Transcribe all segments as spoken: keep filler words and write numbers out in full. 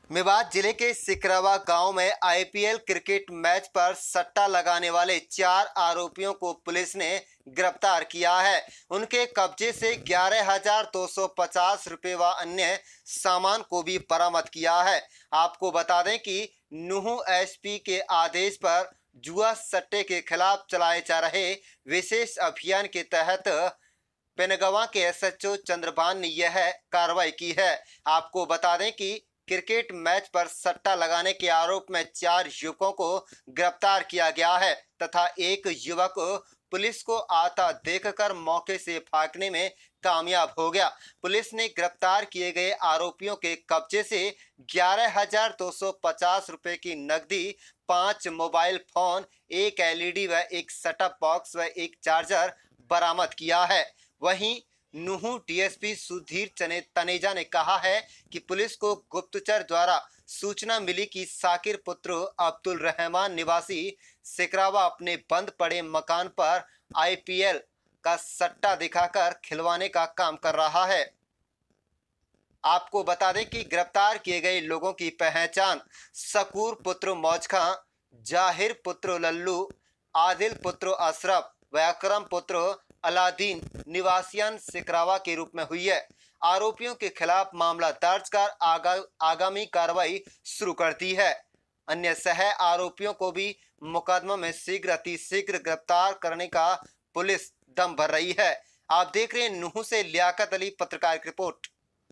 मेवात जिले के सिकरवा गांव में आईपीएल क्रिकेट मैच पर सट्टा लगाने वाले चार आरोपियों को पुलिस ने गिरफ्तार किया है। उनके कब्जे से ग्यारह हजार दो सौ पचास रुपए व अन्य सामान को भी बरामद किया है। आपको बता दें कि नूह एसपी के आदेश पर जुआ सट्टे के खिलाफ चलाए जा रहे विशेष अभियान के तहत पेनगवा के एसएचओ चंद्रभान ने यह कार्रवाई की है। आपको बता दें कि क्रिकेट मैच पर सट्टा लगाने के आरोप में चार युवकों को गिरफ्तार किया गया है तथा एक युवक पुलिस को आता देखकर मौके से भागने में कामयाब हो गया। पुलिस ने गिरफ्तार किए गए आरोपियों के कब्जे से ग्यारह हजार दो सौ पचास रुपए की नकदी, पांच मोबाइल फोन, एक एलईडी व एक सेटअप बॉक्स व एक चार्जर बरामद किया है। वहीं नूह डीएसपी सुधीर चने तनेजा ने कहा है कि पुलिस को गुप्तचर द्वारा सूचना मिली कि साकिर पुत्र अब्दुल रहमान निवासी सिकरावा अपने बंद पड़े मकान पर आईपीएल का सट्टा दिखाकर खिलवाने का काम कर रहा है। आपको बता दें कि गिरफ्तार किए गए लोगों की पहचान शकूर पुत्र मौज खां, जाहिर पुत्र लल्लू, आदिल पुत्र अशरफ व अकरम पुत्र अलादीन निवासियन सिकरावा के रूप में हुई है। आरोपियों के खिलाफ मामला दर्ज कर आगा, आगामी कार्रवाई शुरू कर दी है। अन्य सह आरोपियों को भी मुकदमा में शीघ्र अति शीघ्र गिरफ्तार करने का पुलिस दम भर रही है। आप देख रहे हैं नूह से लियाकत अली पत्रकार की रिपोर्ट।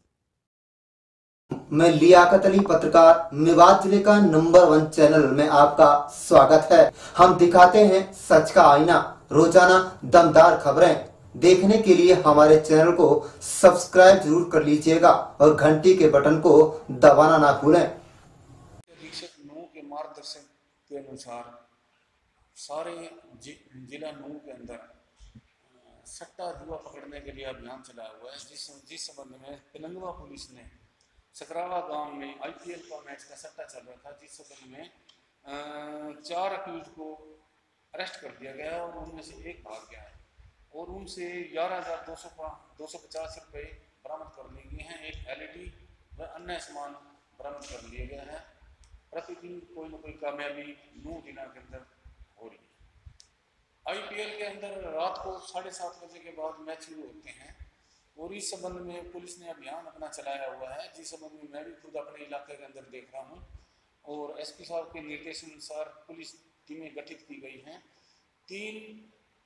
मैं लियाकत अली पत्रकार, मेवात जिले का नंबर वन चैनल में आपका स्वागत है। हम दिखाते हैं सच का आईना, रोजाना दमदार खबरें देखने के लिए हमारे चैनल को सब्सक्राइब जरूर कर लीजिएगा और घंटी के बटन को दबाना ना भूलें। अधीक्षक नूह के मार्गदर्शन के अनुसार सारे जि, जिला नूह के अंदर सट्टा जुआ पकड़ने के लिए अभियान चलाया हुआ है, जिस जिस संबंध में पेनंगवा पुलिस ने सकरावा गांव में आईपीएल का मैच का सट्टा चल रहा था, जिस संबंध में चार अक्यूज को अरेस्ट कर दिया गया और उनमें से एक भाग गया है और उनसे ग्यारह हजार दो सौ दो सौ पचास रुपये बरामद कर लिए गए हैं। एक एलईडी व अन्य सामान बरामद कर लिए गए हैं। प्रतिदिन कोई न कोई कामयाबी नूह जिला के अंदर हो रही है। आईपीएल के अंदर रात को साढ़े सात बजे के बाद मैच शुरू होते हैं और इस संबंध में पुलिस ने अभियान अपना चलाया हुआ है, जिस संबंध में मैं भी खुद अपने इलाके के अंदर देख रहा हूँ और एसपी साहब के निर्देश अनुसार पुलिस टीमें गठित की गई हैं। तीन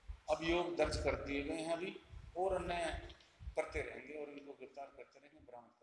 अभियोग दर्ज कर दिए गए हैं अभी और अन्य करते रहेंगे और इनको गिरफ्तार करते रहेंगे, बरामद